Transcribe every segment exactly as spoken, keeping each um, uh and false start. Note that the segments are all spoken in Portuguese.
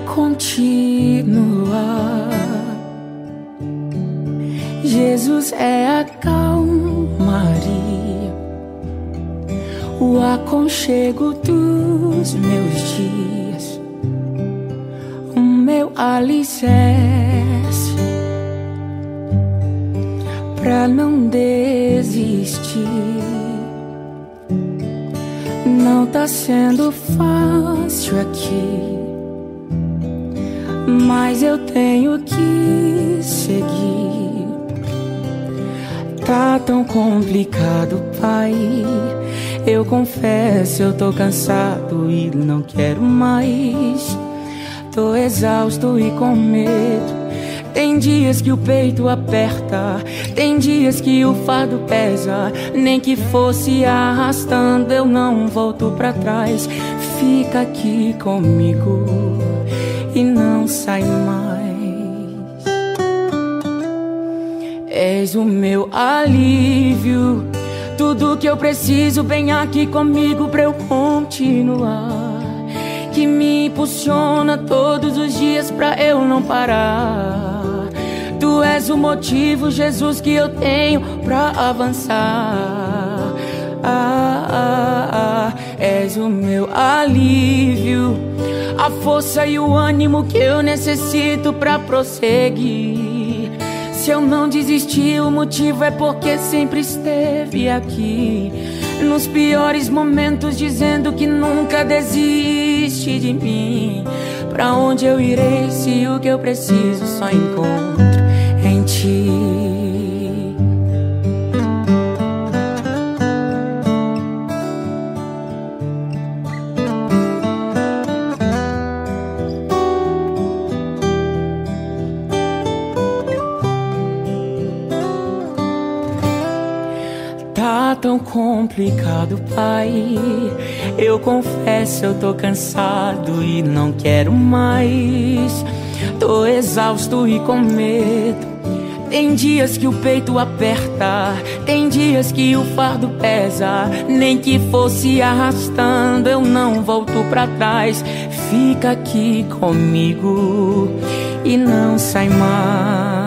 continuar. Jesus é a calmaria, o aconchego dos meus dias, o meu alicerce pra não desistir. Não tá sendo fácil aqui, mas eu tenho que seguir. Tá tão complicado, Pai, eu confesso, eu tô cansado e não quero mais. Tô exausto e com medo. Tem dias que o peito aperta, tem dias que o fardo pesa. Nem que fosse arrastando, eu não volto pra trás. Fica aqui comigo e não sai mais. És o meu alívio, tudo que eu preciso, vem aqui comigo pra eu continuar. Que me impulsiona todos os dias pra eu não parar. Tu és o motivo, Jesus, que eu tenho pra avançar. Ah, ah, ah, és o meu alívio, a força e o ânimo que eu necessito pra prosseguir. Se eu não desisti, o motivo é porque sempre esteve aqui, nos piores momentos, dizendo que nunca desiste de mim. Pra onde eu irei se o que eu preciso só encontro em ti? Tá tão complicado, Pai, eu confesso, eu tô cansado e não quero mais. Tô exausto e com medo. Tem dias que o peito aperta, tem dias que o fardo pesa. Nem que fosse arrastando, eu não volto pra trás. Fica aqui comigo e não sai mais.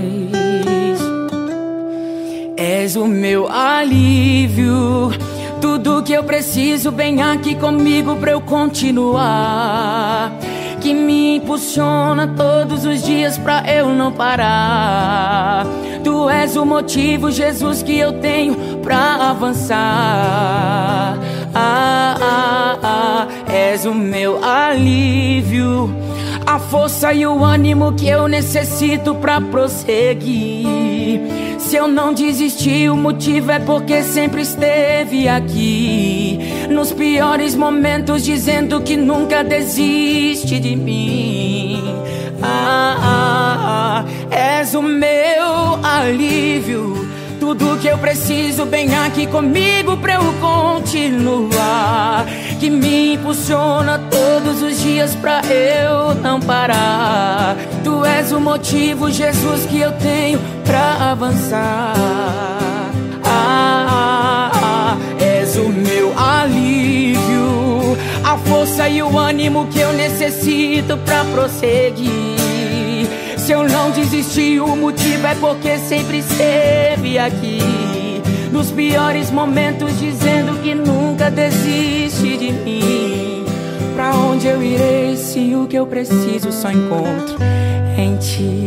És o meu alívio, tudo que eu preciso, vem aqui comigo pra eu continuar. Que me impulsiona todos os dias pra eu não parar. Tu és o motivo, Jesus, que eu tenho pra avançar. Ah, ah, ah, és o meu alívio, a força e o ânimo que eu necessito pra prosseguir. Se eu não desisti, o motivo é porque sempre esteve aqui, nos piores momentos, dizendo que nunca desiste de mim. Ah, ah, ah, és o meu alívio, tudo que eu preciso, vem aqui comigo pra eu continuar. Que me impulsiona todos os dias pra eu não parar. Tu és o motivo, Jesus, que eu tenho pra avançar. Ah, ah, ah, és o meu alívio, a força e o ânimo que eu necessito pra prosseguir. Se eu não desisti, o motivo é porque sempre esteve aqui, nos piores momentos, dizendo que nunca desiste de mim. Pra onde eu irei se o que eu preciso só encontro em ti?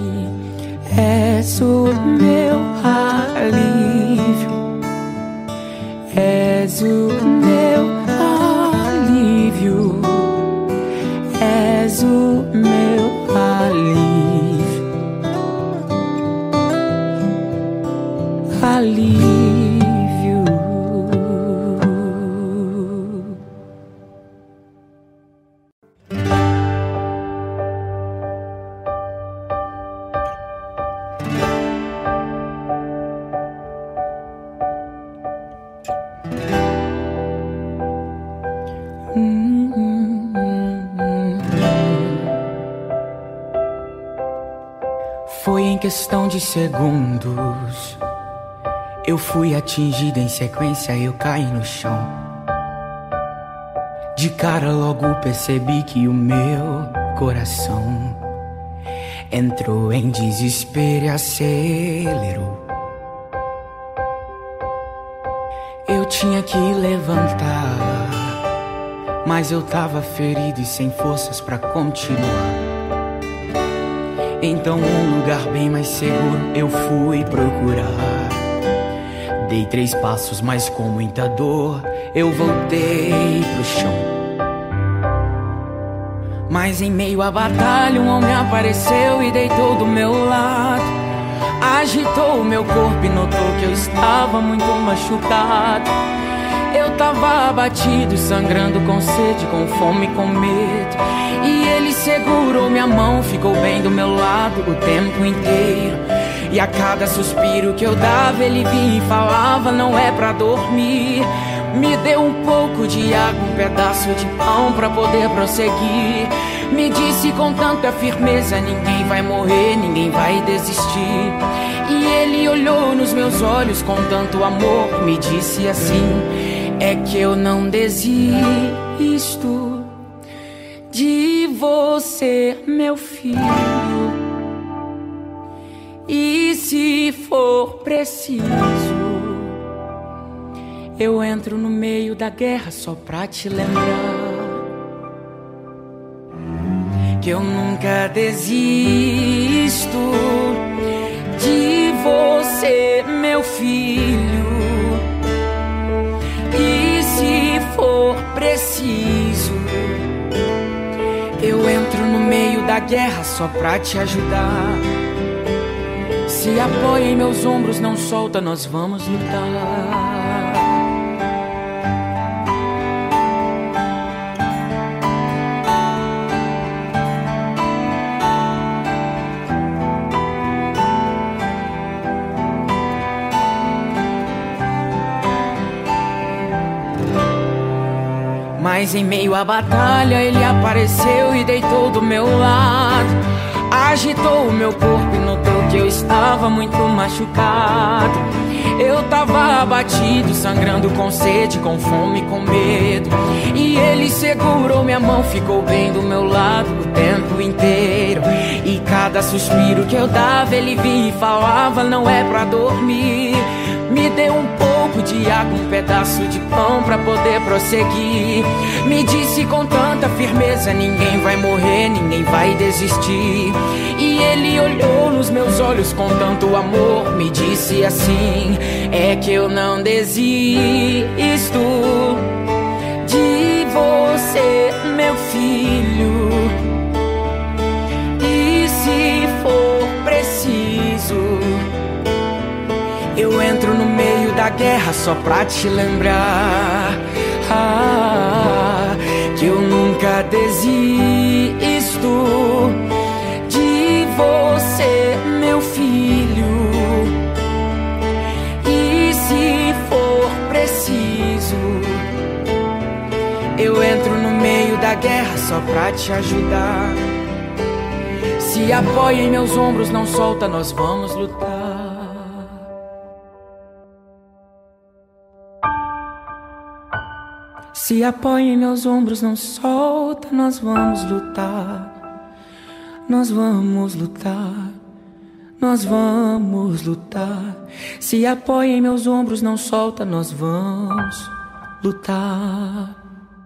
És o meu alívio, és o meu alívio, és o meu alívio, alívio. Foi em questão de segundos, eu fui atingido, em sequência eu caí no chão. De cara logo percebi que o meu coração entrou em desespero e acelerou. Eu tinha que levantar, mas eu tava ferido e sem forças pra continuar. Então um lugar bem mais seguro eu fui procurar. Dei três passos, mas com muita dor eu voltei pro chão. Mas em meio à batalha um homem apareceu e deitou do meu lado. Agitou o meu corpo e notou que eu estava muito machucado. Eu tava abatido, sangrando com sede, com fome, com medo. E ele segurou minha mão, ficou bem do meu lado o tempo inteiro. E a cada suspiro que eu dava ele vinha e falava: não é pra dormir. Me deu um pouco de água, um pedaço de pão pra poder prosseguir. Me disse com tanta firmeza: ninguém vai morrer, ninguém vai desistir. E ele olhou nos meus olhos com tanto amor, me disse assim: é que eu não desisto de você, meu filho. E se for preciso, eu entro no meio da guerra só pra te lembrar que eu nunca desisto de você, meu filho. E se for preciso, eu entro no meio da guerra só pra te ajudar. Se apoia em meus ombros, não solta, nós vamos lutar. Mas em meio à batalha ele apareceu e deitou do meu lado. Agitou o meu corpo e notou que eu estava muito machucado. Eu tava abatido, sangrando com sede, com fome, com medo. E ele segurou minha mão, ficou bem do meu lado o tempo inteiro. E cada suspiro que eu dava ele vinha e falava: não é pra dormir. Me deu um pouco de água, um pedaço de pão pra poder prosseguir. Me disse com tanta firmeza: ninguém vai morrer, ninguém vai desistir. E ele olhou nos meus olhos com tanto amor, me disse assim: é que eu não desisto de você, meu filho. E se for preciso, eu entro no meio da guerra só pra te lembrar ah, que eu nunca desisto de você, meu filho. E se for preciso, eu entro no meio da guerra só pra te ajudar. Se apoia em meus ombros, não solta, nós vamos lutar. Se apoia em meus ombros, não solta, nós vamos lutar. Nós vamos lutar, nós vamos lutar. Se apoia em meus ombros, não solta, nós vamos lutar.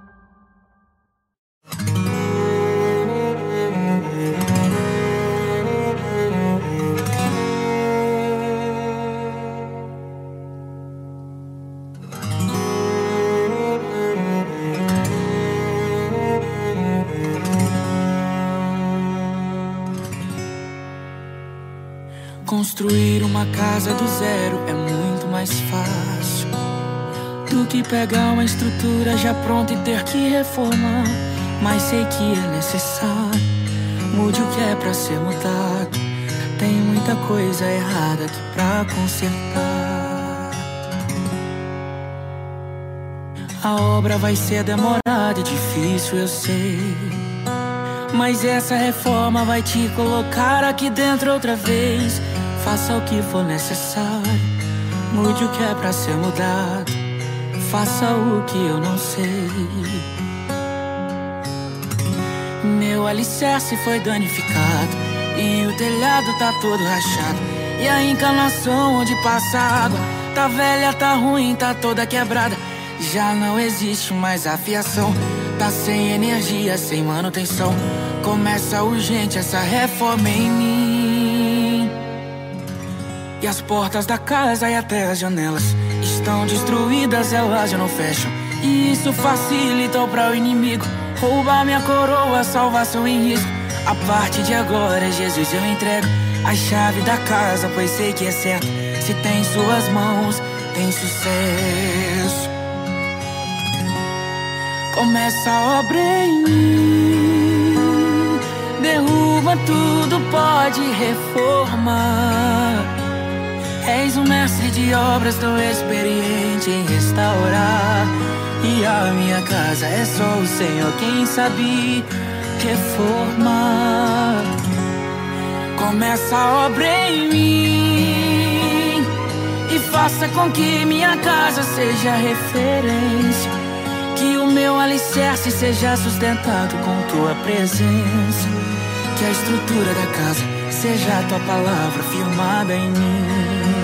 Construir uma casa do zero é muito mais fácil do que pegar uma estrutura já pronta e ter que reformar. Mas sei que é necessário, mude o que é pra ser mudado. Tem muita coisa errada aqui pra consertar. A obra vai ser demorada e difícil, eu sei, mas essa reforma vai te colocar aqui dentro outra vez. Faça o que for necessário, mude o que é pra ser mudado. Faça o que eu não sei. Meu alicerce foi danificado e o telhado tá todo rachado. E a encanação onde passa água tá velha, tá ruim, tá toda quebrada. Já não existe mais a fiação, tá sem energia, sem manutenção. Começa urgente essa reforma em mim. E as portas da casa e até as janelas estão destruídas, elas já não fecham. E isso facilitou para o inimigo roubar minha coroa, salvação em risco. A partir de agora, Jesus, eu entrego a chave da casa, pois sei que é certo. Se tem em suas mãos, tem sucesso. Começa a obra em mim, derruba tudo, pode reformar. És um mestre de obras, tão experiente em restaurar. E a minha casa é só o Senhor quem sabe reformar. Começa a obra em mim e faça com que minha casa seja referência. Que o meu alicerce seja sustentado com tua presença. Que a estrutura da casa seja a tua palavra firmada em mim.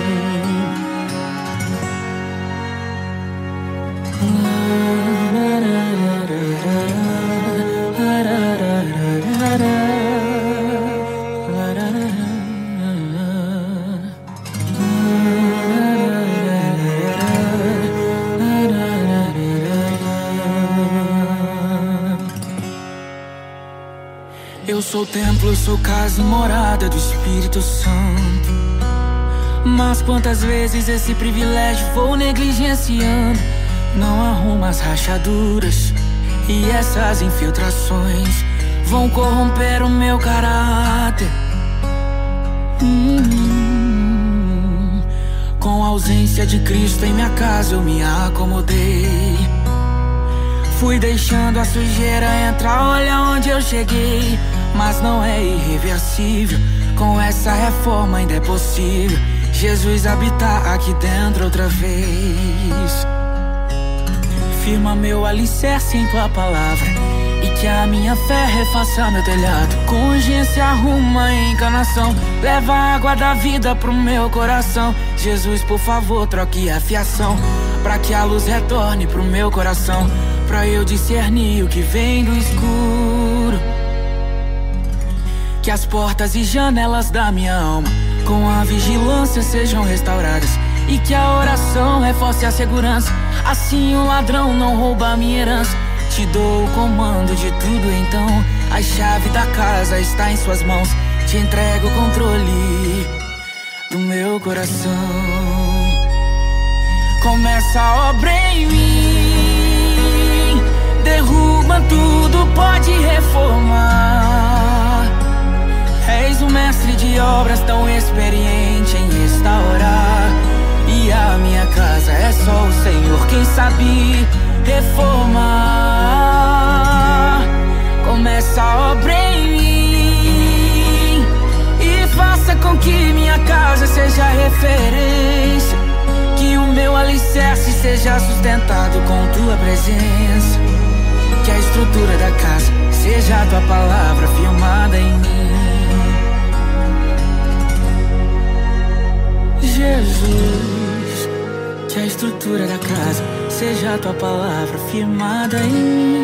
Eu sou o templo, eu sou casa e morada do Espírito Santo. Mas quantas vezes esse privilégio vou negligenciando. Não arrumo as rachaduras e essas infiltrações vão corromper o meu caráter. hum, Com a ausência de Cristo em minha casa eu me acomodei. Fui deixando a sujeira entrar, olha onde eu cheguei. Mas não é irreversível, com essa reforma ainda é possível Jesus habitar aqui dentro outra vez. Firma meu alicerce em tua palavra e que a minha fé refaça meu telhado. Com urgência arruma a encanação, leva a água da vida pro meu coração. Jesus, por favor, troque a fiação, pra que a luz retorne pro meu coração, pra eu discernir o que vem do escuro. Que as portas e janelas da minha alma com a vigilância sejam restauradas e que a oração reforce a segurança. Assim o ladrão não rouba a minha herança. Te dou o comando de tudo, então a chave da casa está em suas mãos. Te entrego o controle do meu coração. Começa a obra em mim, derruba tudo, pode reformar. És um mestre de obras, tão experiente em restaurar. E a minha casa é só o Senhor quem sabe reformar. Começa a obra em mim e faça com que minha casa seja referência. Que o meu alicerce seja sustentado com tua presença. Que a estrutura da casa seja a tua palavra firmada em mim. Jesus, que a estrutura da casa seja a tua palavra firmada em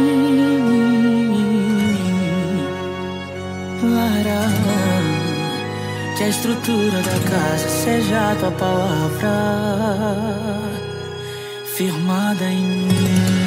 mim. Lara, que a estrutura da casa seja a tua palavra firmada em mim.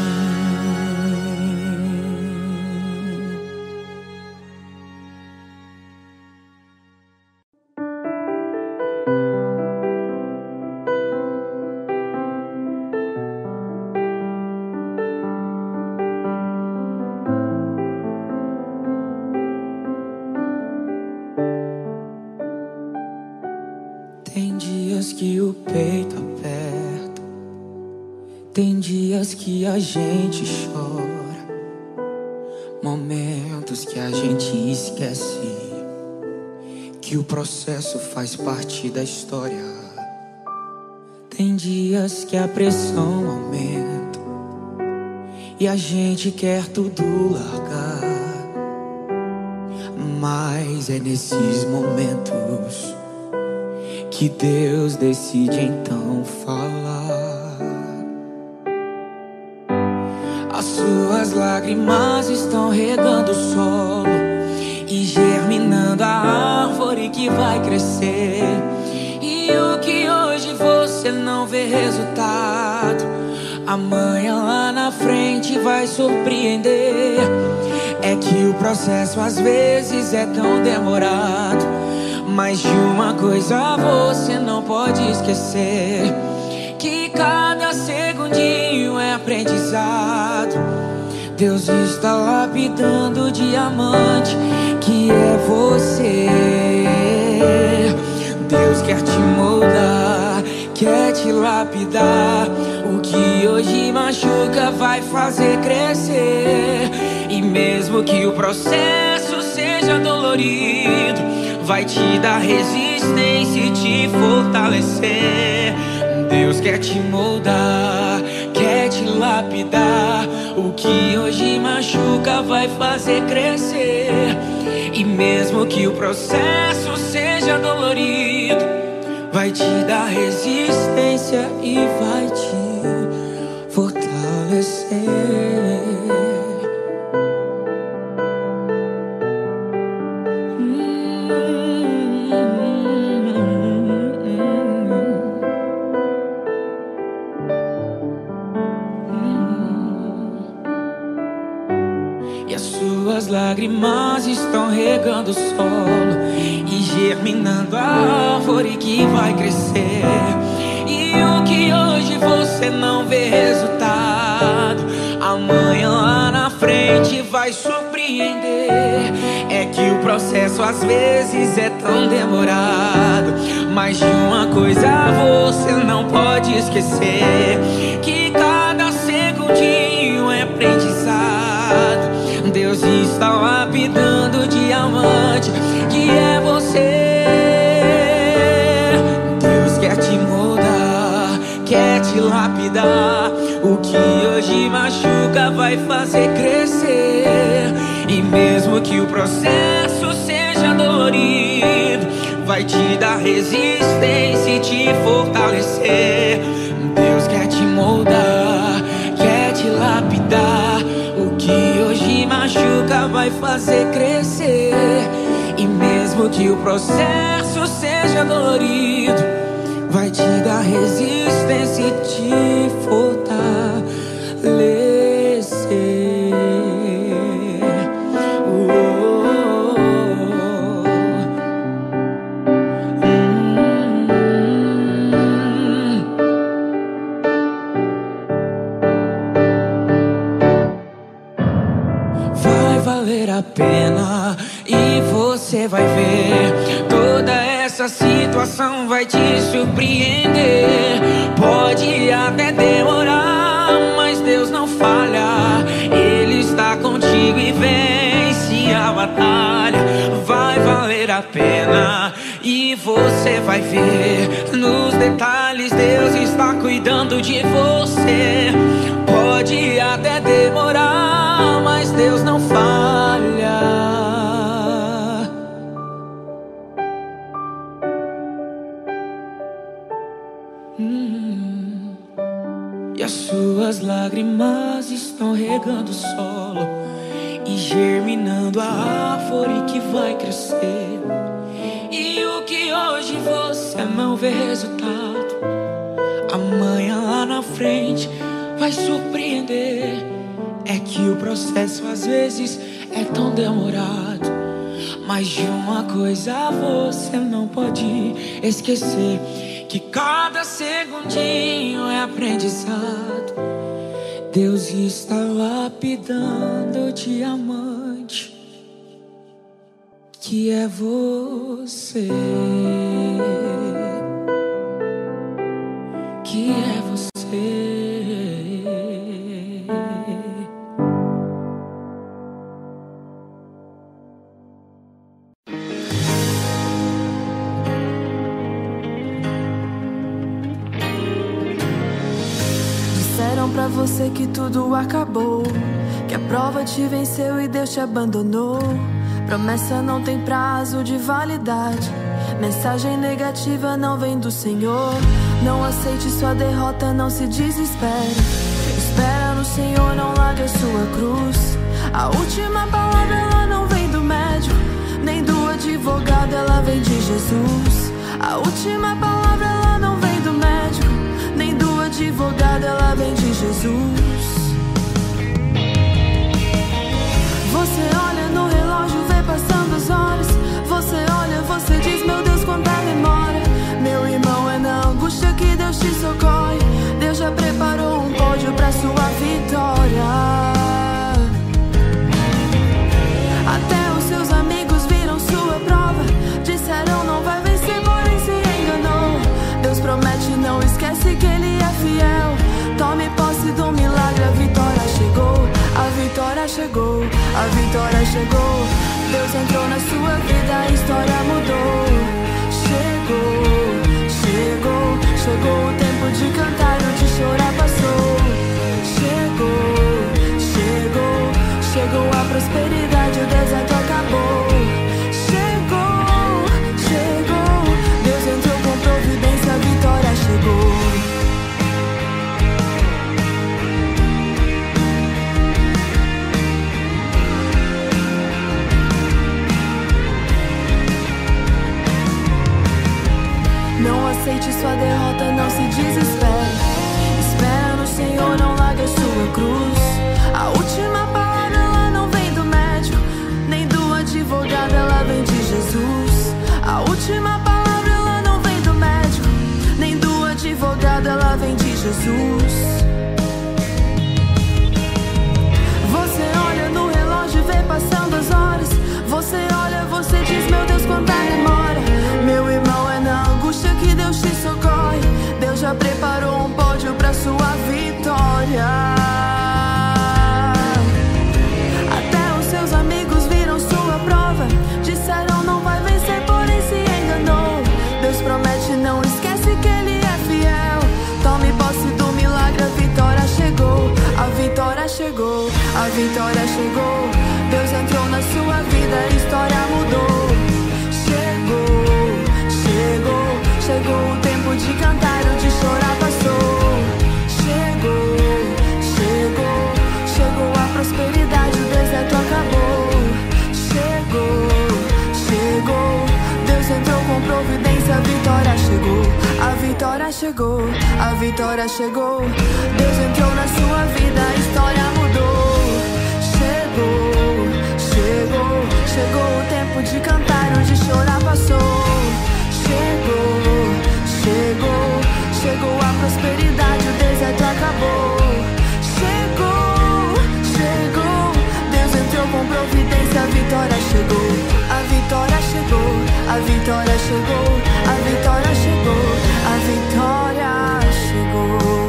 Tem dias que o peito aperta, tem dias que a gente chora, momentos que a gente esquece que o processo faz parte da história. Tem dias que a pressão aumenta e a gente quer tudo largar. Mas é nesses momentos que Deus decide então falar. As suas lágrimas estão regando o solo e germinando a árvore que vai crescer. E o que hoje você não vê resultado, amanhã lá na frente vai surpreender. É que o processo às vezes é tão demorado, mas de uma coisa você não pode esquecer, que cada segundinho é aprendizado. Deus está lapidando o diamante que é você. Deus quer te moldar, quer te lapidar. O que hoje machuca vai fazer crescer. E mesmo que o processo seja dolorido, vai te dar resistência e te fortalecer. Deus quer te moldar, quer te lapidar. O que hoje machuca vai fazer crescer. E mesmo que o processo seja dolorido, vai te dar resistência e vai te fortalecer. As lágrimas estão regando o solo e germinando a árvore que vai crescer. E o que hoje você não vê resultado, amanhã lá na frente vai surpreender. É que o processo às vezes é tão demorado, mas de uma coisa você não pode esquecer, que cada segundinho é aprendizado. Deus está lapidando o diamante que é você. Deus quer te moldar, quer te lapidar. O que hoje machuca vai fazer crescer. E mesmo que o processo seja dolorido, vai te dar resistência e te fortalecer. Deus quer te moldar, quer te lapidar. O que hoje machuca vai fazer crescer. E mesmo que o processo seja dolorido, vai te dar resistência e te fortalecer. Valer a pena e você vai ver. Toda essa situação vai te surpreender. Pode até demorar, mas Deus não falha. Ele está contigo e vence a batalha. Vai valer a pena e você vai ver. Nos detalhes Deus está cuidando de você. Pode até demorar, mas Deus não falha. hum. E as suas lágrimas estão regando o solo e germinando a árvore que vai crescer. E o que hoje você não vê resultado, amanhã lá na frente vai surpreender. É que o processo às vezes é tão demorado, mas de uma coisa você não pode esquecer, que cada segundinho é aprendizado. Deus está lapidando o diamante que é você. Que é você. Disseram pra você que tudo acabou, que a prova te venceu e Deus te abandonou. Promessa não tem prazo de validade. Mensagem negativa não vem do Senhor. Não aceite sua derrota, não se desespere. Espera no Senhor, não largue a sua cruz. A última palavra ela não vem do médico, nem do advogado, ela vem de Jesus. A última palavra ela não vem do médico, nem do advogado, ela vem de Jesus. Você olha no relógio, vê passando as horas. Você olha, você diz, meu Deus, quanta demora. Meu irmão, é na angústia que Deus te socorre. Deus já preparou um pódio pra sua vitória. Até os seus amigos viram sua prova. Disseram não vai vencer, porém se enganou. Deus promete, não esquece que Ele é fiel. Tome posse do milagre, a vitória chegou. A vitória chegou, a vitória chegou. Deus entrou na sua vida, a história mudou. Chegou, chegou, chegou o tempo de cantar, o de chorar passou. Chegou, chegou, chegou a prosperidade, o deserto acabou. Chegou, chegou, Deus entrou com providência, a vitória chegou. Não aceite sua derrota, não se desespere. Espera no Senhor, não largue a sua cruz. A última palavra ela não vem do médico, nem do advogado, ela vem de Jesus. A última palavra ela não vem do médico, nem do advogado, ela vem de Jesus. Você olha no relógio e vê passando as horas. Você olha, você diz, meu Deus, quanta demora. Meu irmão, é na angústia que Deus te socorre. Deus já preparou um pódio pra sua vitória. Até os seus amigos viram sua prova. Disseram não vai vencer, porém se enganou. Deus promete, não esquece que Ele é fiel. Tome posse do milagre, a vitória chegou. A vitória chegou, a vitória chegou. Deus entrou na sua vida, a história mudou. Chegou, chegou, chegou o tempo de cantar, o de chorar passou. Chegou, chegou, chegou a prosperidade, o deserto acabou. Chegou, chegou, Deus entrou com providência, a vitória chegou. A vitória chegou, a vitória chegou. Deus entrou na sua vida, a história mudou. Chegou, chegou, chegou o tempo de cantar, o de chorar passou. Chegou, chegou, chegou a prosperidade, o deserto acabou. Chegou, chegou, Deus entrou com providência, a vitória chegou. A vitória chegou, a vitória chegou, a vitória chegou, a vitória chegou.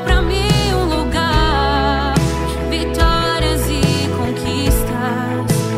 Vitórias e conquistas.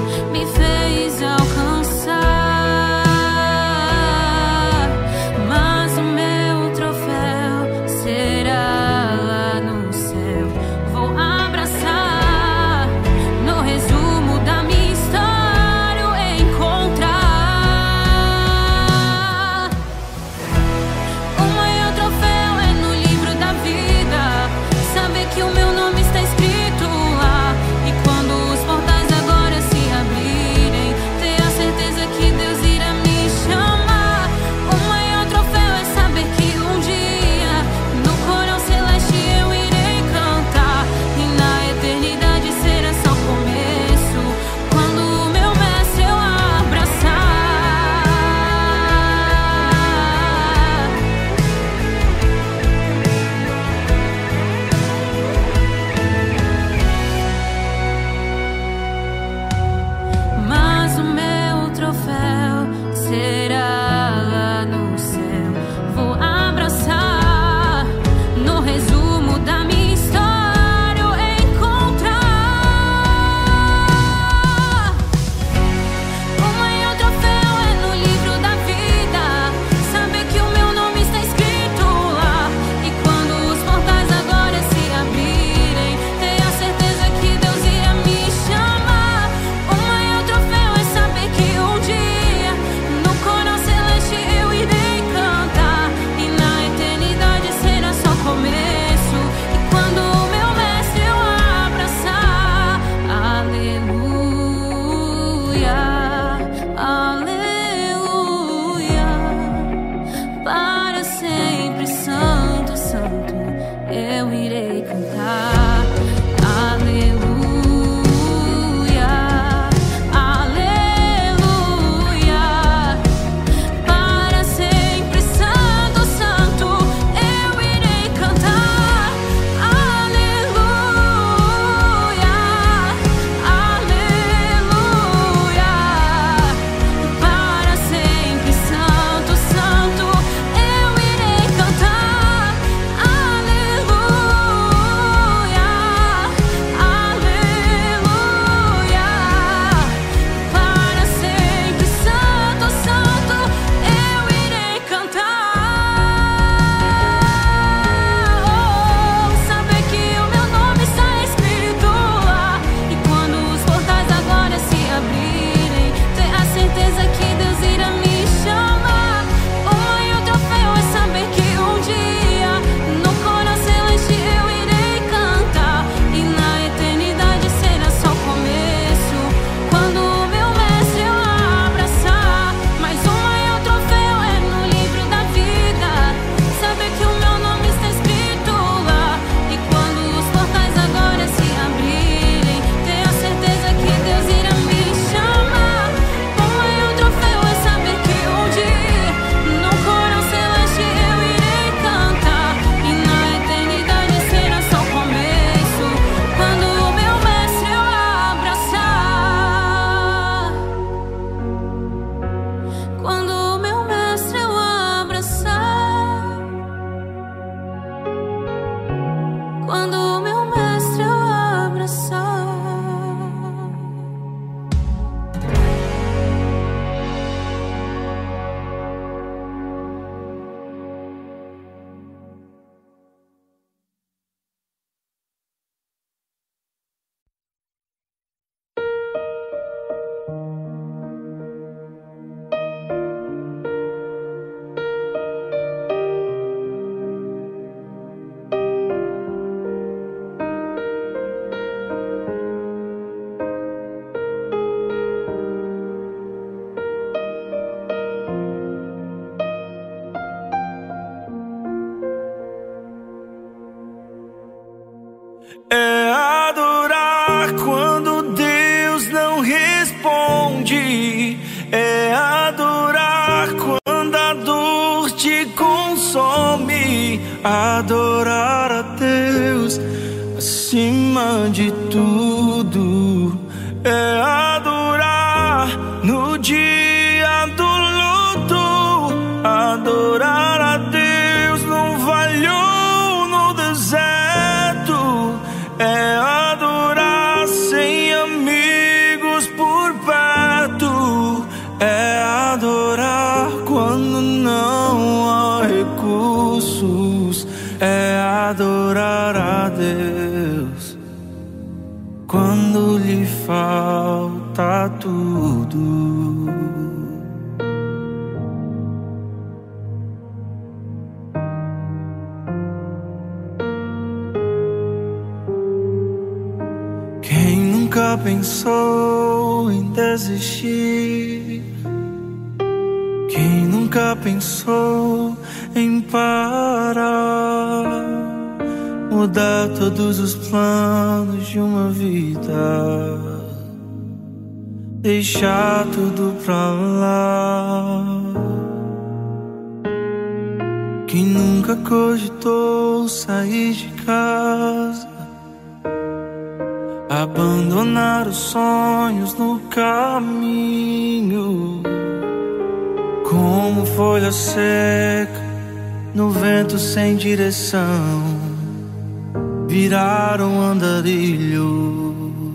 É adorar quando Deus não responde. É adorar quando a dor te consome. Adorar a Deus acima de tudo. É adorar no dia do luto. Adorar a Deus no vale ou no deserto. É adorar sem amigos por perto. É adorar quando não há recursos. É adorar a Deus quando lhe falta tudo. Quem nunca pensou em desistir? Quem nunca pensou em parar? Mudar todos os planos de uma vida, deixar tudo pra lá. Quem nunca cogitou sair de casa, abandonar os sonhos no caminho, como folha seca no vento sem direção, virar um andarilho.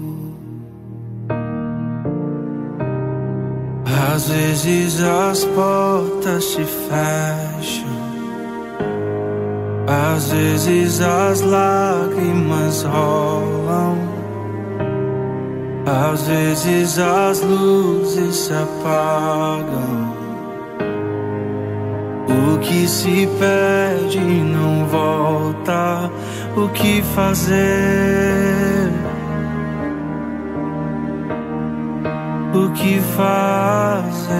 Às vezes as portas se fecham, às vezes as lágrimas rolam, às vezes as luzes se apagam. O que se perde não volta. O que fazer? o que fazer.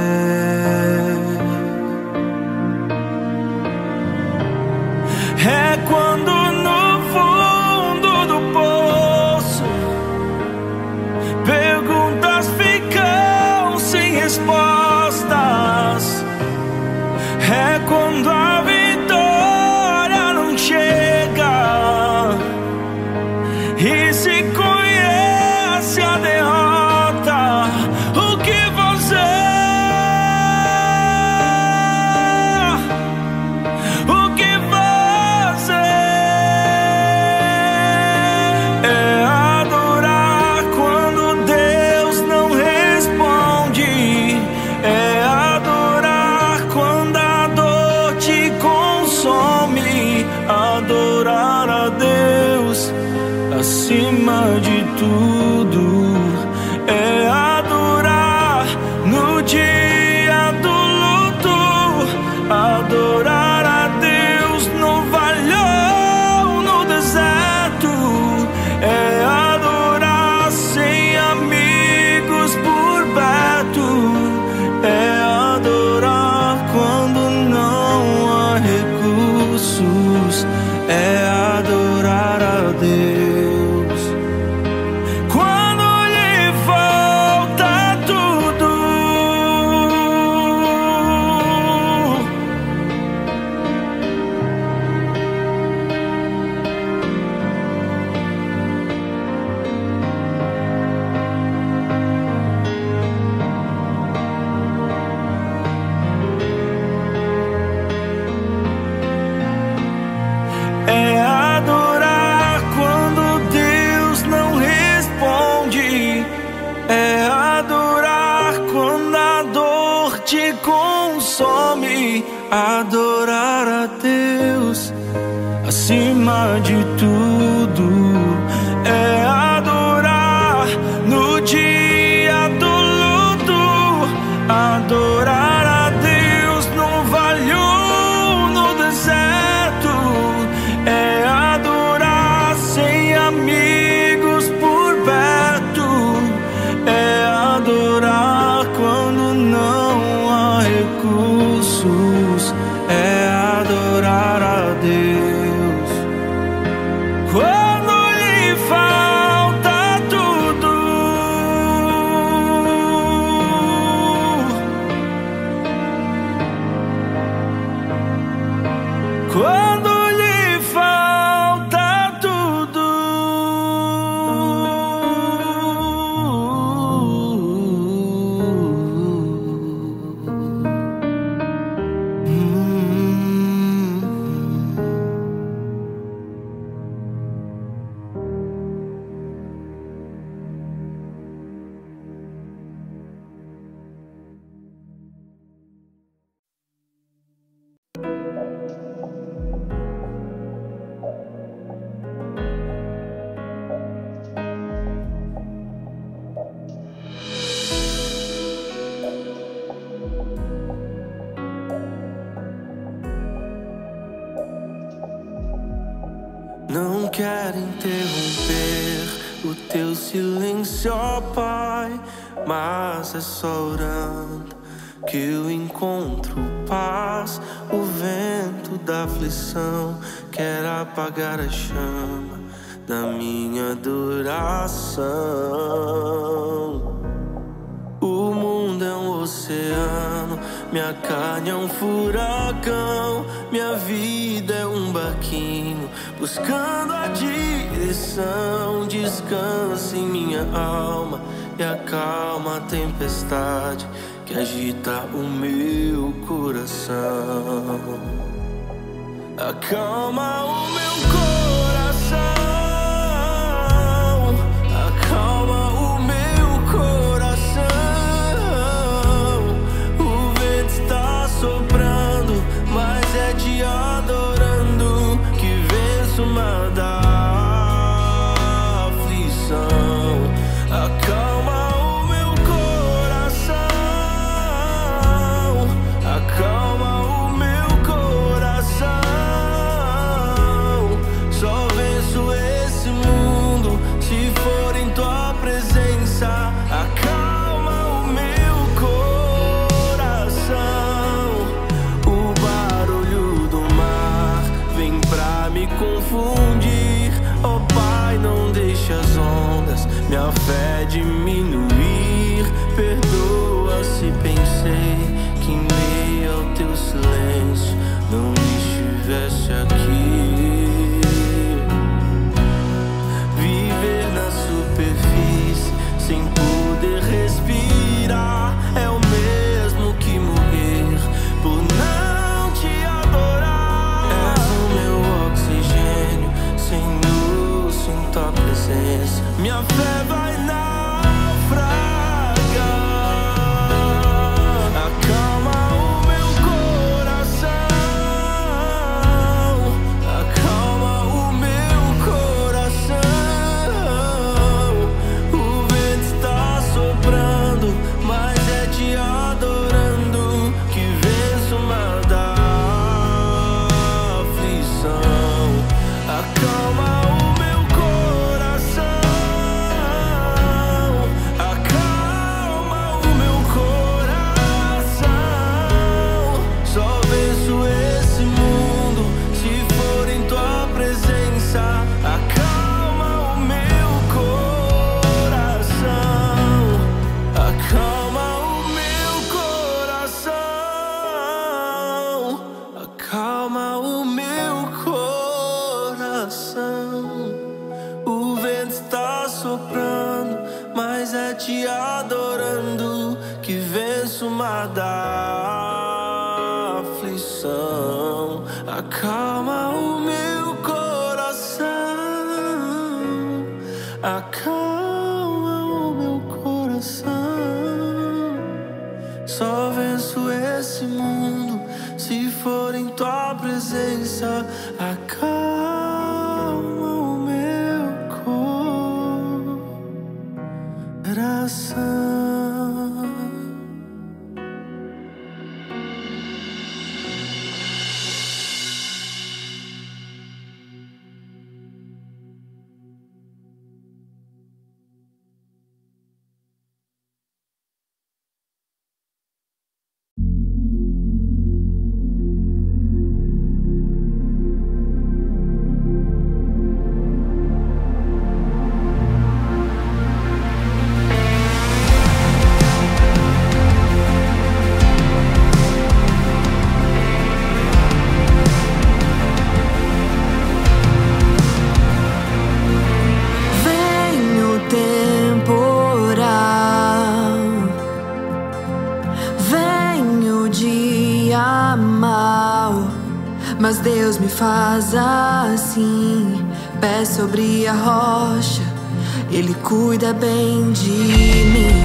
É quando no fundo do poço perguntas ficam sem respostas. É quando a vitória não chega e se conhece a derrota. O que fazer? O que fazer? É adorar quando Deus não responde. É adorar quando a dor te consome. Adorar a Deus acima de tudo. É adorar no dia do luto. Adorar a Deus no vale ou no deserto. É adorar sem amigos por perto. É adorar quando não há recursos. É adorar a Deus quando lhe falta tudo. É adorar quando Deus não responde. É adorar quando a dor te consome. Adorar a Deus acima de tudo. É adorar no dia do luto. Adorar a Deus no vale ou no deserto. É adorar sem amigos por perto. É adorar quando não há recursos. É adorar a Deus quando lhe falta tudo. Quando lhe falta tudo. Não quero interromper o teu silêncio, ó Pai, mas é só orando que eu encontro paz. O vento da aflição quer apagar a chama da minha adoração. O mundo é um oceano, minha carne é um furacão, minha vida é um barquinho buscando a direção. Descansa em minha alma e acalma a tempestade que agita o meu coração. Acalma o meu coração. Acalma o meu coração. O vento está soprando, mas é te adorando que venço o mar da aflição. Acalma o meu coração. Acalma o meu coração. consumada aflição. Acalma o meu coração, acalma o meu coração. Só venço esse mundo se for em tua presença. Acalma o meu coração. Mas Deus me faz assim, pé sobre a rocha, Ele cuida bem de mim.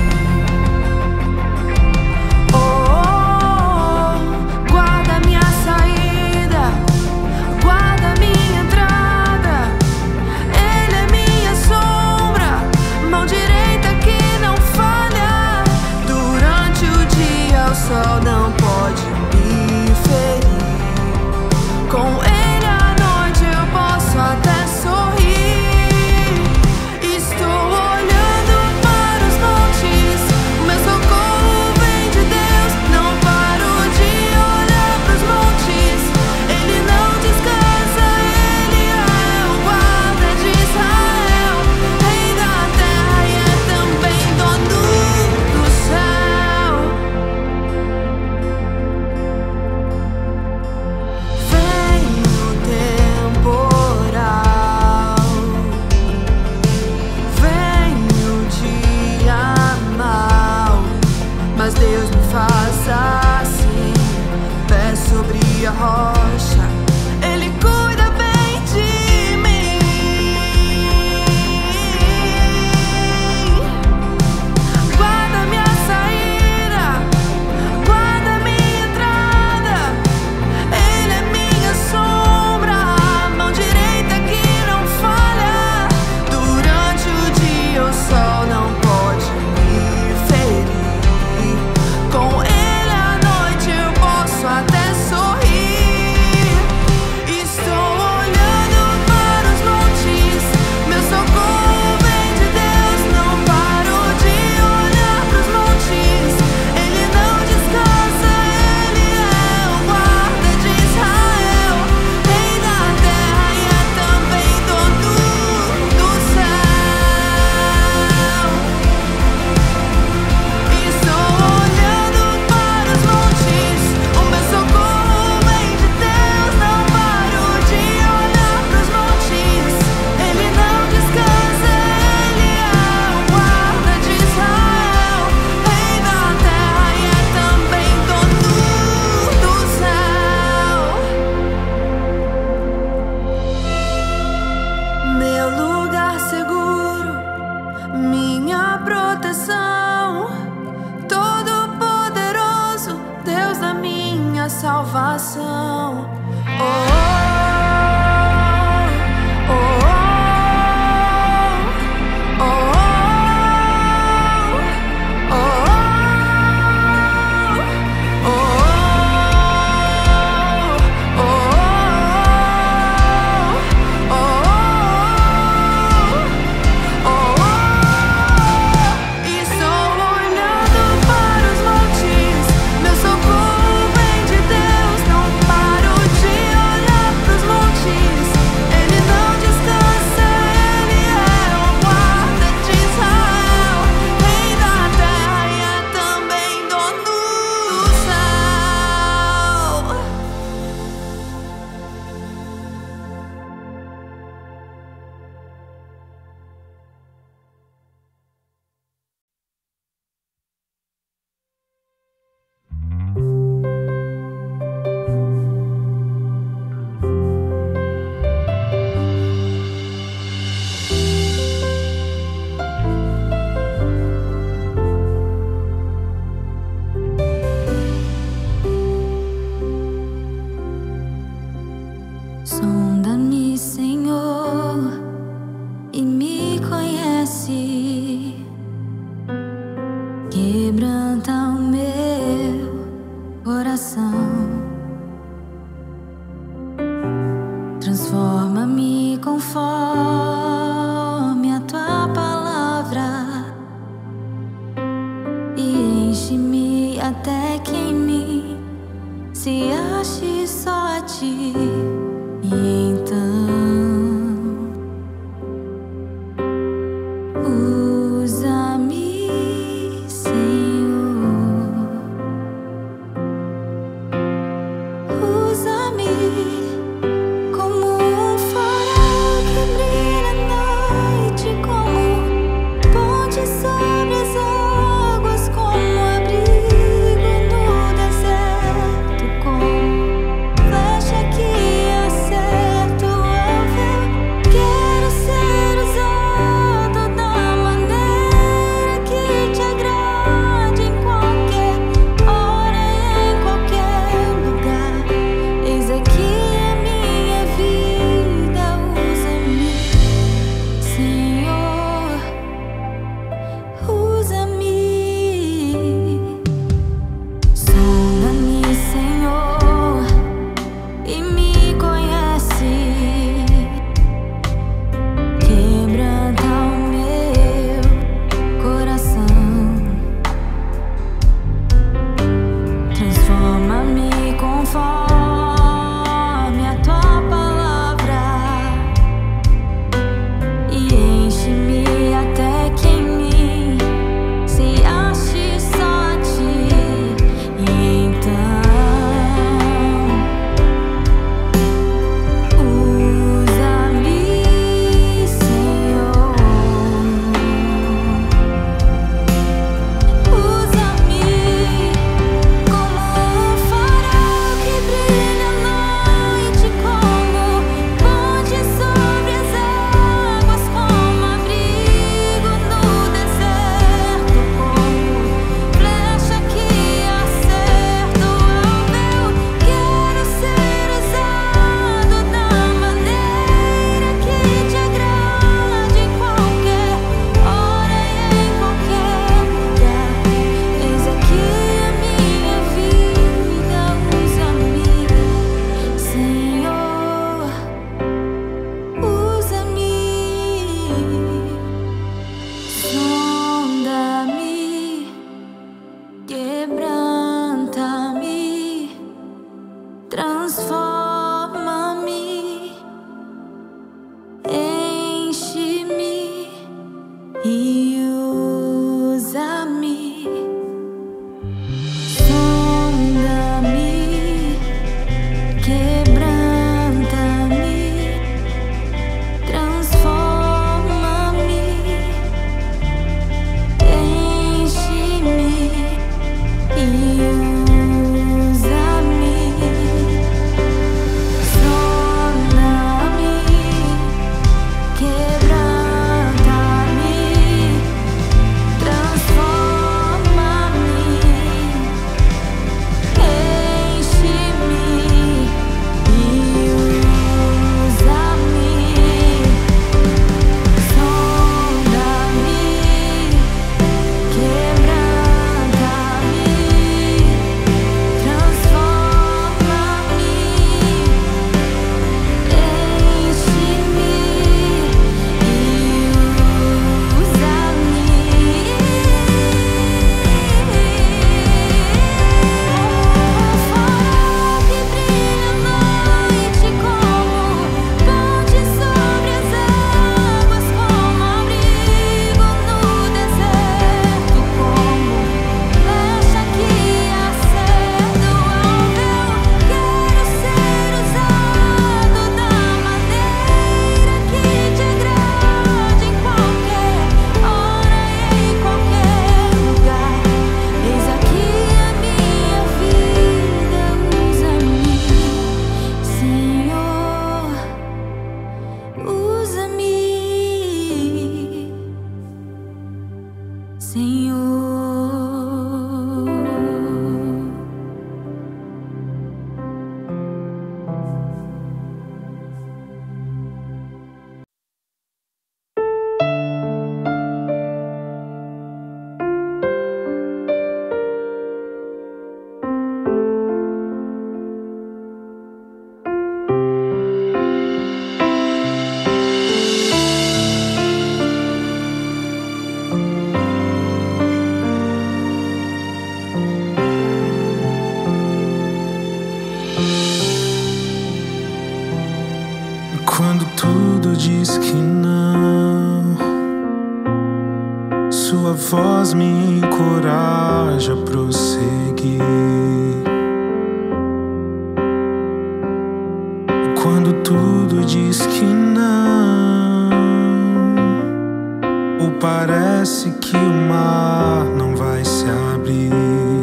Oh, oh, oh, guarda minha saída, guarda minha entrada. Ele é minha sombra, mão direita que não falha. Durante o dia o sol não pode me ferir. Com Ele à noite eu posso até sorrir. Estou olhando para os montes, o meu socorro vem de Deus. Não paro de olhar para os montes, Ele não descansa. Ele é o guarda de Israel, Rei da terra e é também dono do céu. Mas Deus me faz assim, pé sobre a rocha, Ele cuida bem de mim. Guarda minha saída, guarda minha entrada. Ele é minha sombra, mão direita que não falha. Durante o dia o sol não pode me ferir. Com Ele à noite eu posso até sorrir. Estou olhando para os montes, meu socorro vem de Deus. Não paro de olhar para os montes, Ele não descansa. Ele é o guarda de Israel, Rei da terra e é também dono do céu. Estou olhando para os montes, o meu socorro vem de Deus. Não paro de olhar para os montes, Ele não descansa. Ele é o guarda de Israel, Rei da terra e é também dono do céu. Meu lugar seguro, minha proteção, Todo-Poderoso, Deus da minha salvação. Oh, oh, oh, oh, oh, oh, Estou olhando para os montes, meu socorro vem de Deus. Não paro de olhar quebranta o meu coração, transforma-me conforme a tua palavra e enche-me até que em mim se ache só a ti. E então usa-me, Senhor, usa-me como um farol que brilha à noite, como ponte sobre as águas, como abrigo no deserto, como flecha que acerta voz me encoraja a prosseguir. Quando tudo diz que não, ou parece que o mar não vai se abrir,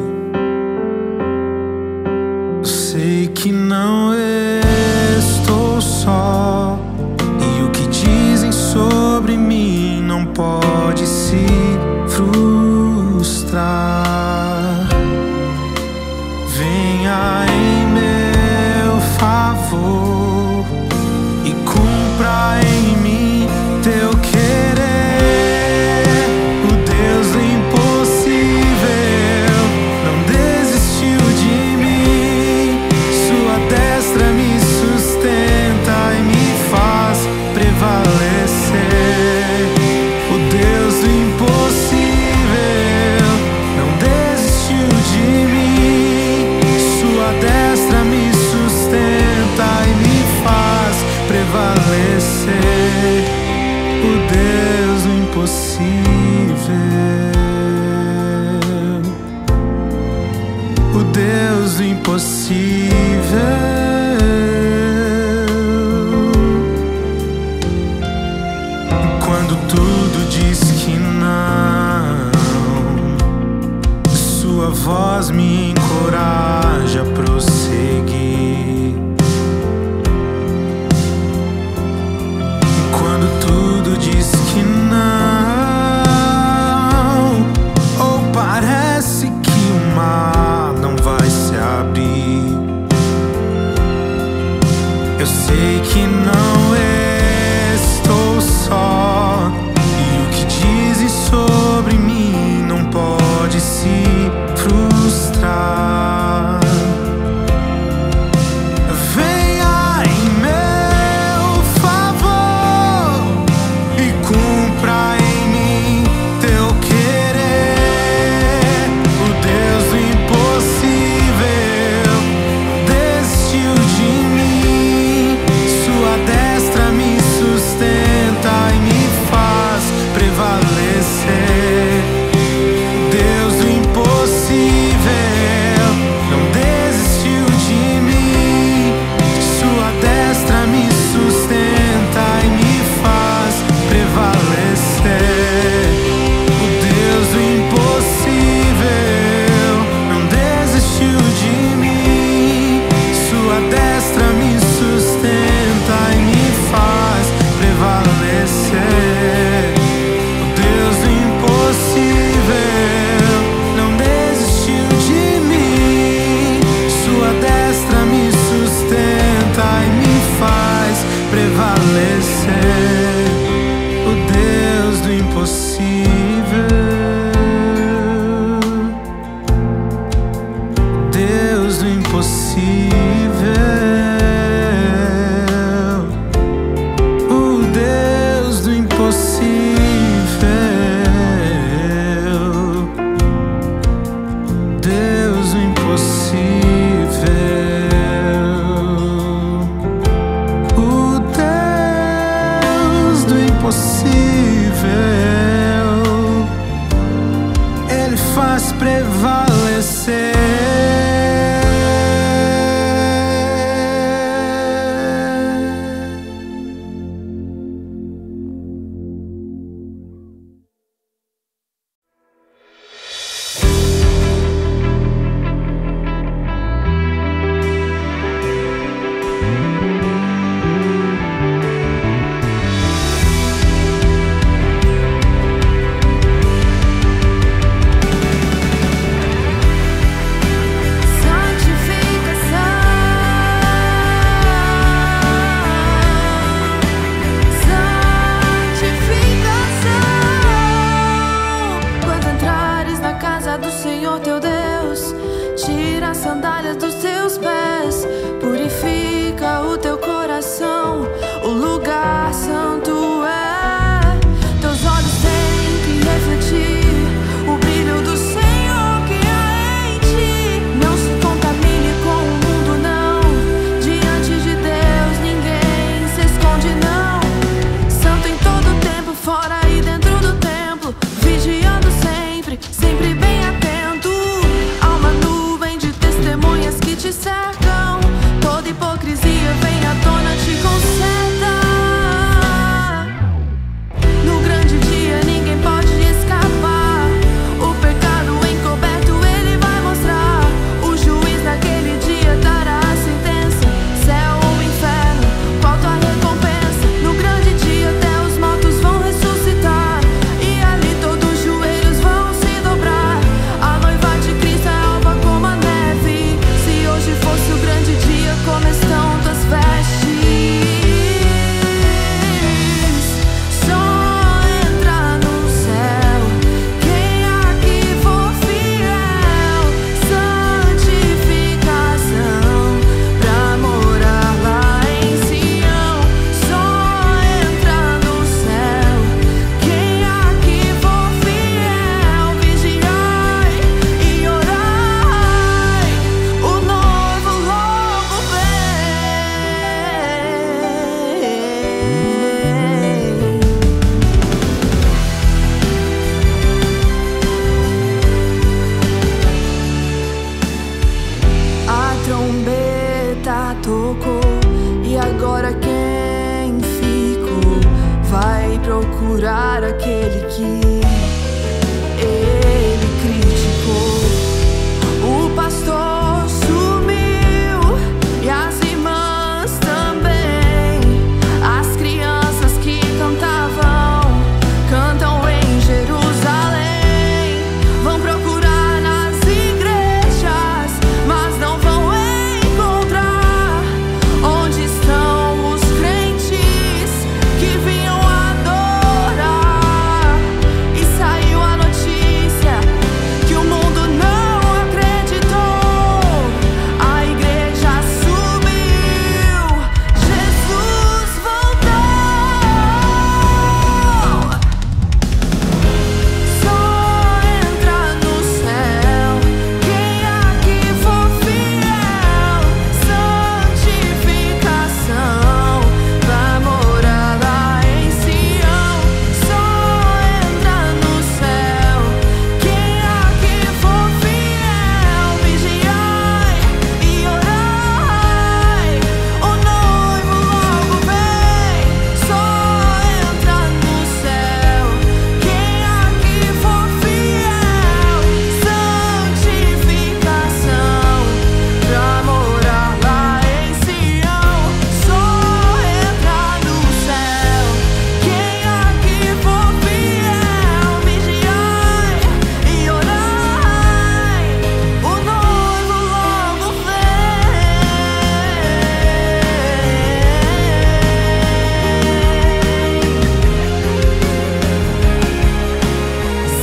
eu sei que não estou só, e o que dizem sobre mim não pode se frustrar. Venha em meu favor e cumpra em mim teu querer. O Deus do impossível não desistiu de mim. Sua destra me sustenta e me faz prevalecer. O Deus do impossível não desistiu de mim. Sua destra me sustenta e me faz prevalecer. O Deus do impossível, o Deus do impossível. Quando tudo diz que não, sua voz me encoraja a prosseguir. Quando tudo diz que não, ou parece que o mar não vai se abrir, eu sei que não estou só, e o que dizem sobre mim não pode se frustrar. Venha em meu favor e cumpra em mim teu querer. O Deus do impossível desistiu de mim. Sua destra me sustenta e me faz prevalecer. Deus do impossível não desistiu de mim. Sua destra me sustenta e me faz prevalecer. O Deus do impossível não desistiu de mim. Sua destra me sustenta e me faz prevalecer. O Deus do impossível não desistiu de mim. Sua destra me sustenta e me faz prevalecer. O Deus do impossível, Deus do impossível, o Deus do impossível, Deus do impossível, o Deus do impossível, Ele faz prevalecer. procurar aquele que ele criticou. O pastor sumiu e as irmãs também. As crianças que cantavam, cantam em Jerusalém. Vão procurar nas igrejas, mas não vão encontrar. Onde estão os crentes que vinham adorar? E saiu a notícia que o mundo não acreditou. A igreja subiu, Jesus voltou. Só entra no céu quem aqui for fiel. Santificação vai morar lá em Sião. Só entra no céu quem aqui for fiel. Vigiai e orai, o noivo logo vem. Só entra no céu quem aqui for fiel. Santificação pra morar lá em Sião. Só entra no céu quem aqui for fiel. Vigiai e orai, o noivo logo vem.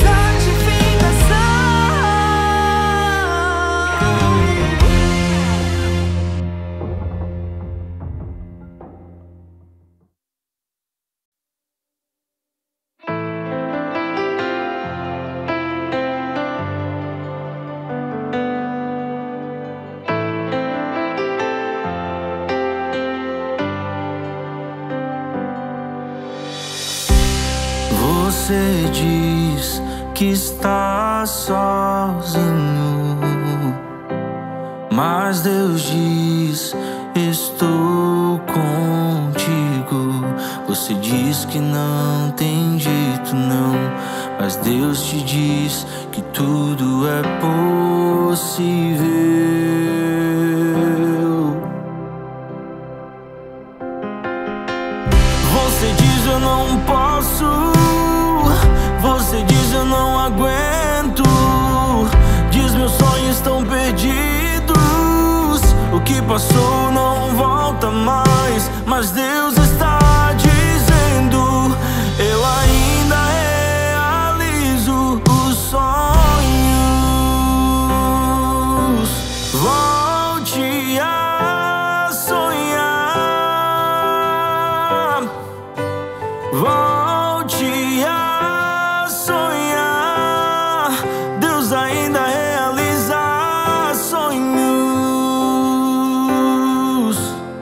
Você diz que está sozinho, mas Deus diz: estou contigo. Você diz que não tem jeito não, mas Deus te diz que tudo é possível. Você diz: eu não posso. Você diz: eu não aguento. Diz: meus sonhos estão perdidos. O que passou não volta mais. Mas Deus está dizendo: eu ainda realizo os sonhos. Volte a sonhar. Volte a sonhar. Deus ainda realiza sonhos.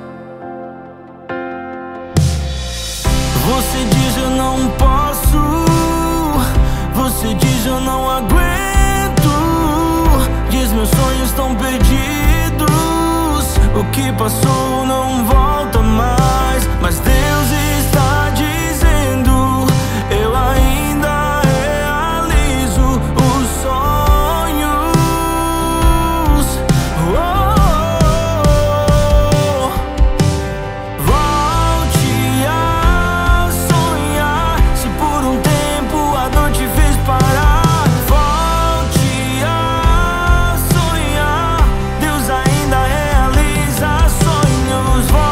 Você diz: eu não posso. Você diz: eu não aguento. Diz: meus sonhos estão perdidos. O que passou não volta mais. Mas Deus está dizendo: eu ainda realizo os sonhos. Oh, oh, oh. Volte a sonhar. Se por um tempo a dor te fez parar, volte a sonhar. Deus ainda realiza sonhos.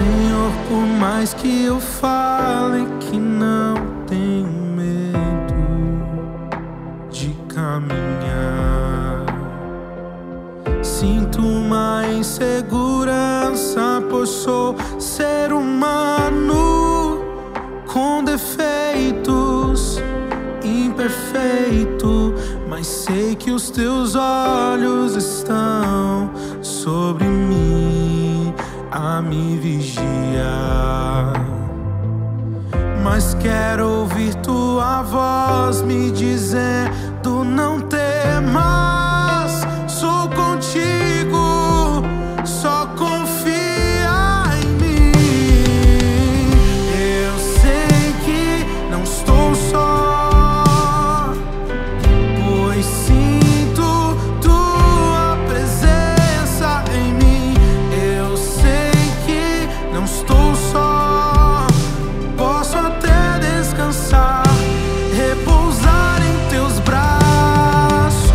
Senhor, por mais que eu fale que não tenho medo de caminhar, sinto uma insegurança, pois sou ser humano com defeitos, imperfeito, mas sei que os teus olhos estão sobre mim a me vigiar. Mas quero ouvir tua voz me dizendo: não temas, sou contigo, só confia em mim. Eu sei que não estou só, pois sinto tua presença em mim. Eu sei que não estou só, posso até descansar, repousar em teus braços.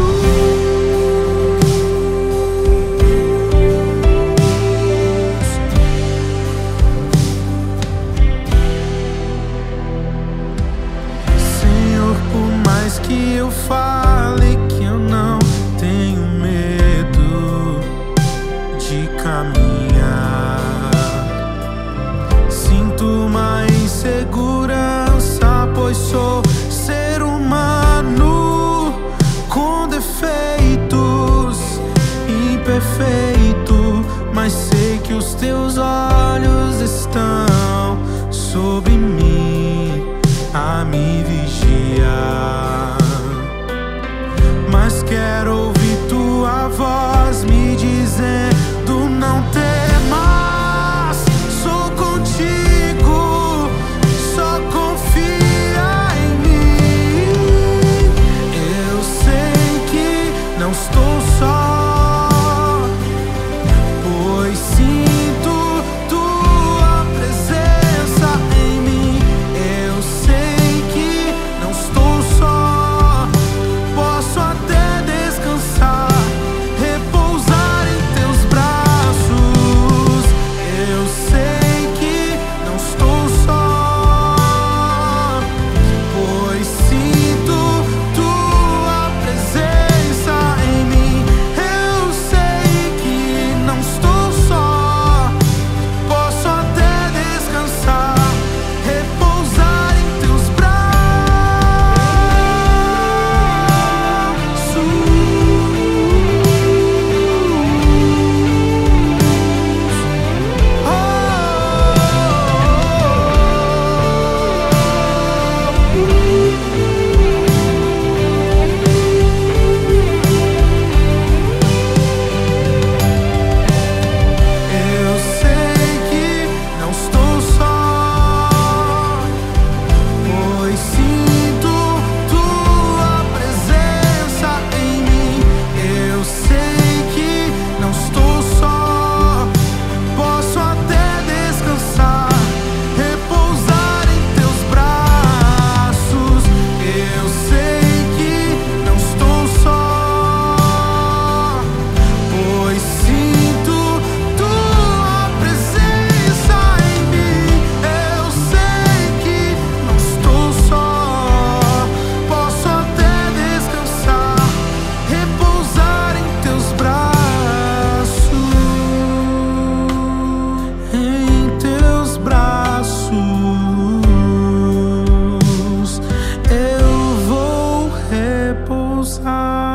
Senhor, por mais que eu fale que eu não tenho medo de caminhar, sinto uma insegurança, pois sou ser humano com defeitos, imperfeito, mas sei que os teus olhos estão sobre mim a me vigiar. Mas quero ouvir tua voz me dizendo: não temas, sou contigo, só confia em mim. Eu sei que não estou só, pois sinto tua presença em mim. Eu sei que não estou só, posso até descansar, repousar em teus braços. Eu sei que não estou só, pois sinto tua presença em mim. Eu sei que não estou só, posso até descansar, repousar em teus braços. Eu sei que não estou só, pois sinto tua presença em mim. Eu sei que não estou só, posso até descansar, repousar em teus braços. Eu sei que não estou só, pois sinto tua presença em mim. Eu sei que não estou só, posso até descansar, repousar em teus braços, em teus braços. Eu vou repousar.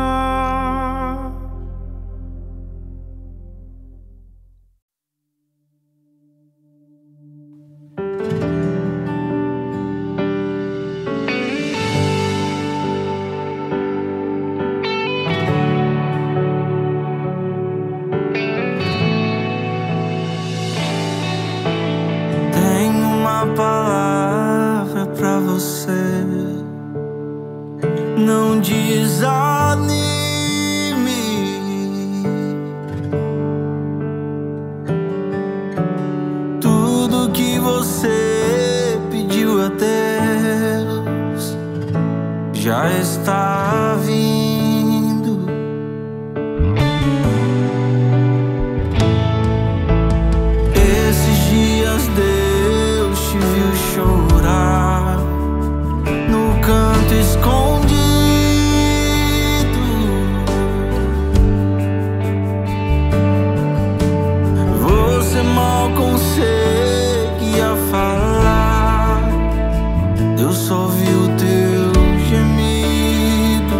Tenho uma palavra pra você: não desanime. Tudo que você pediu a Deus já está vindo. Esses dias conseguia falar, eu só vi o teu gemido.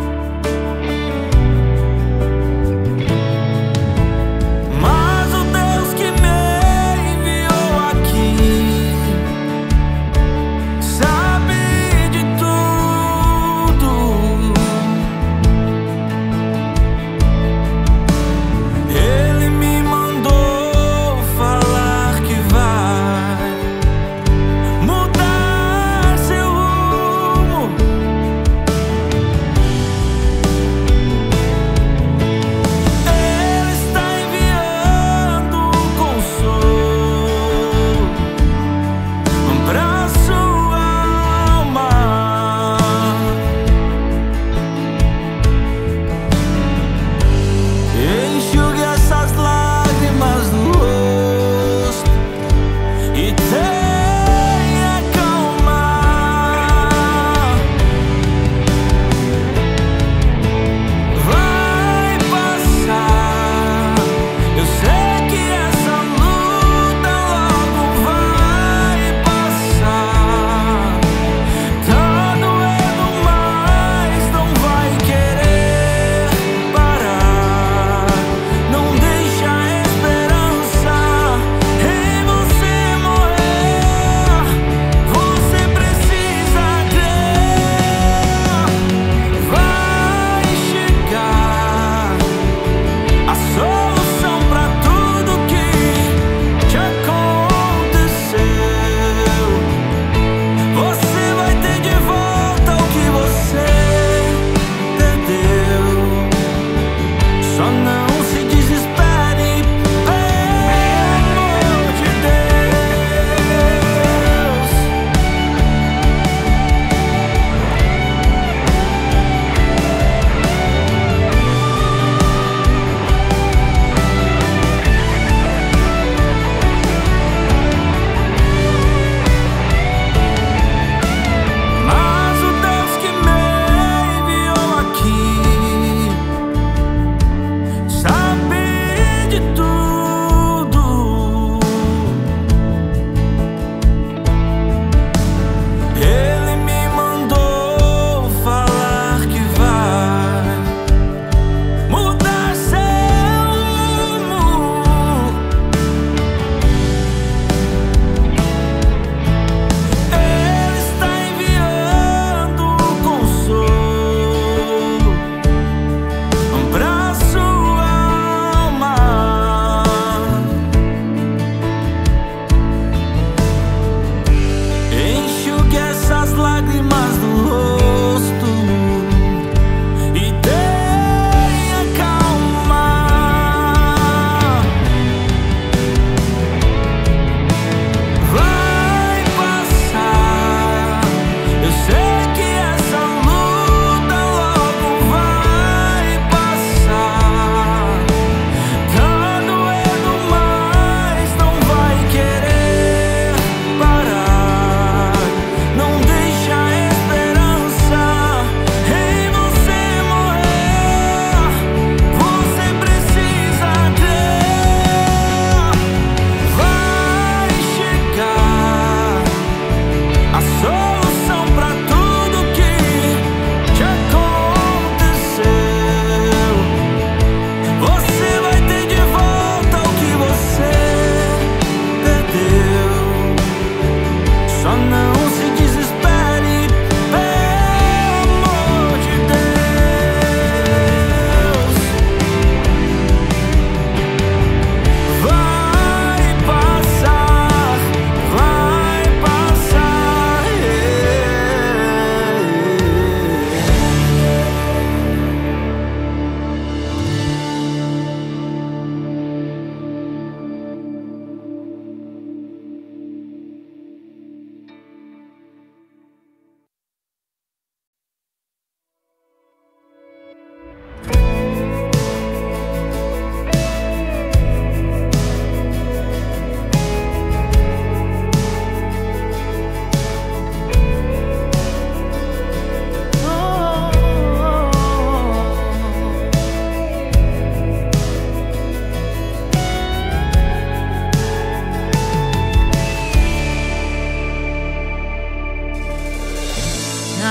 Mas o Deus que me enviou aqui sabe de tudo. Ele me mandou falar que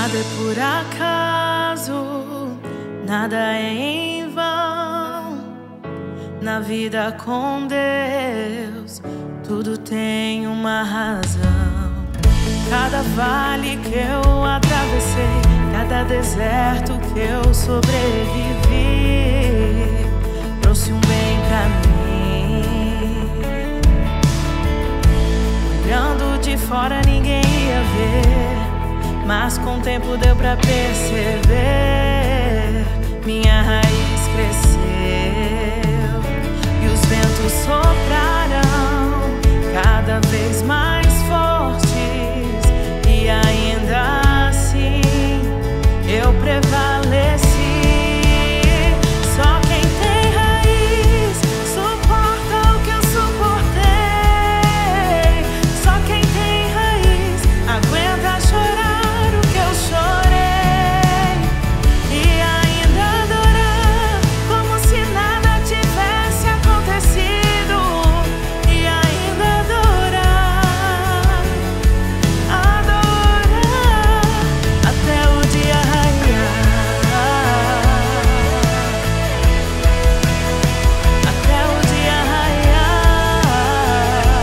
Nada é por acaso, nada é em vão. Na vida com Deus, tudo tem uma razão. Cada vale que eu atravessei, cada deserto que eu sobrevivi, trouxe um bem pra mim. Olhando de fora ninguém ia ver, mas com o tempo deu pra perceber. Minha raiz cresceu e os ventos soprarão cada vez mais fortes, e ainda assim eu prevaleci. Só quem tem raiz suporta o que eu suportei. Só quem tem raiz aguenta chorar o que eu chorei, e ainda adorar como se nada tivesse acontecido, e ainda adorar, adorar até o dia raiar, até o dia raiar.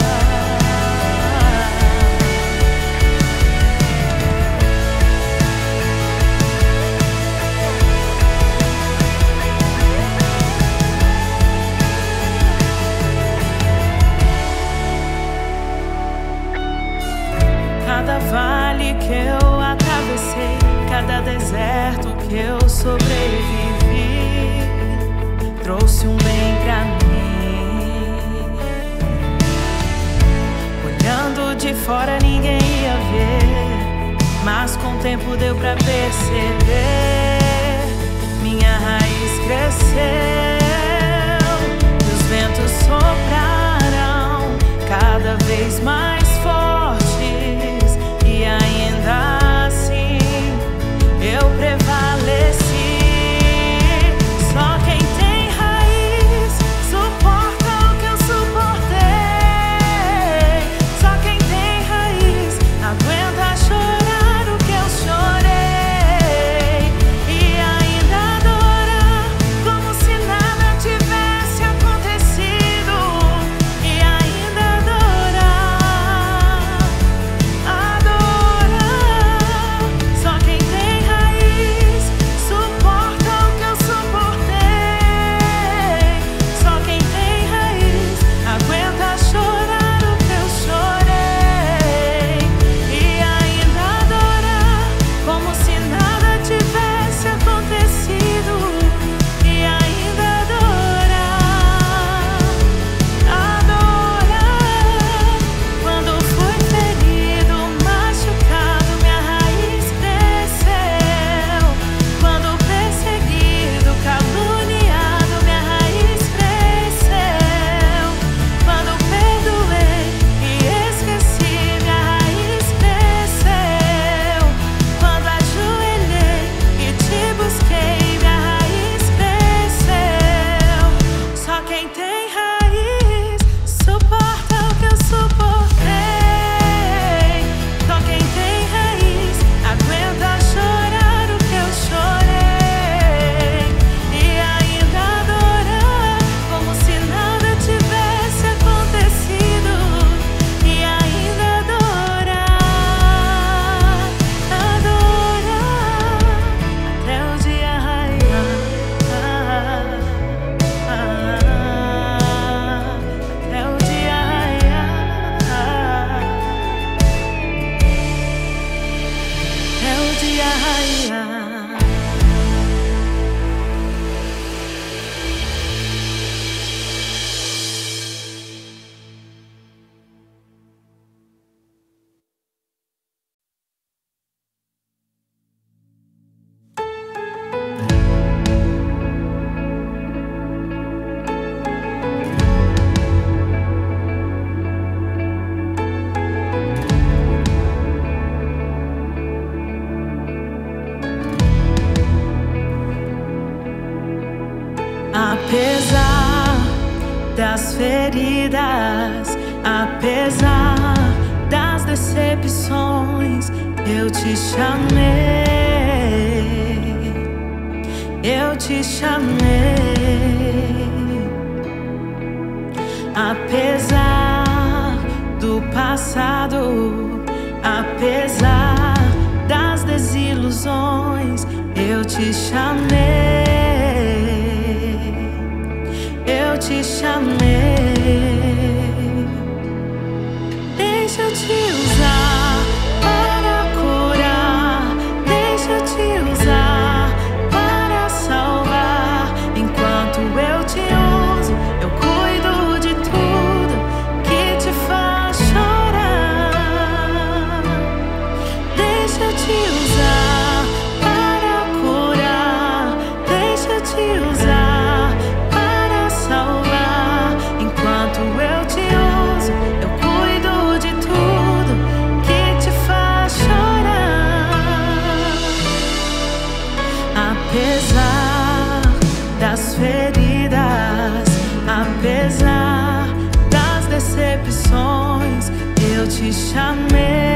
Cada vale que eu atravessei, cada deserto que eu sobrevivi, trouxe um bem pra mim. Olhando de fora ninguém ia ver, mas com o tempo deu pra perceber. Minha raiz cresceu e os ventos soprarão cada vez mais fortes, e ainda assim eu prevaleci. Só quem tem raiz suporta o que eu suportei. Só quem tem raiz aguenta chorar o que eu chorei, e ainda adorar como se nada tivesse acontecido, e ainda adorar, adorar. Só quem tem raiz suporta o que eu suportei. Só quem tem raiz aguenta chorar o que eu chorei, e ainda adorar como se nada tivesse acontecido, e ainda adorar, adorar. Quando fui ferido, machucado, minha raiz cresceu. Quando perseguido, caluniado, minha raiz cresceu. Quando perdoei e esqueci, minha raiz cresceu. Quando ajoelhei e te busquei, minha raiz cresceu. Só quem tem raiz suporta o que eu suportei. Só quem tem raiz aguenta chorar o que eu chorei, e ainda adorar como se nada tivesse acontecido, e ainda adorar, adorar até o dia raiar, até o dia raiar, até o dia raiar. Apesar das feridas, apesar das decepções eu te chamei, eu te chamei. Apesar do passado, apesar das desilusões, eu te chamei, eu te chamei. Deixa eu te usar para curar, deixa eu te usar para salvar. Enquanto eu te uso, eu cuido de tudo que te faz chorar. Deixa eu te usar para curar, deixa eu te usar para salvar. Enquanto eu te uso, eu cuido de tudo que te faz chorar. Apesar das feridas, apesar das decepções, eu te chamei,